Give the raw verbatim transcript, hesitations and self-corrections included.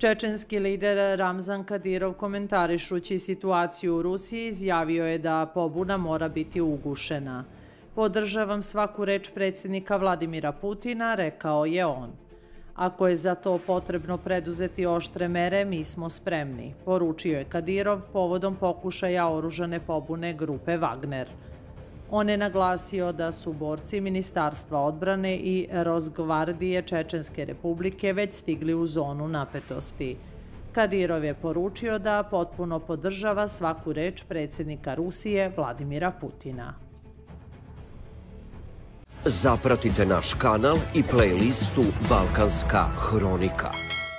Čečenski lider Ramzan Kadirov, komentarišući situaciju u Rusiji, izjavio je da pobuna mora biti ugušena. Podržavam svaku reč predsjednika Vladimira Putina, rekao je on. Ako je za to potrebno preduzeti oštre mere, mi smo spremni, poručio je Kadirov povodom pokušaja oružane pobune grupe Wagner. On je naglasio da su borci Ministarstva odbrane i Rosgvardije Čečenske republike već stigli u zonu napetosti. Kadirov je poručio da potpuno podržava svaku reč predsjednika Rusije Vladimira Putina. Zapratite naš kanal i playlistu Balkanska hronika.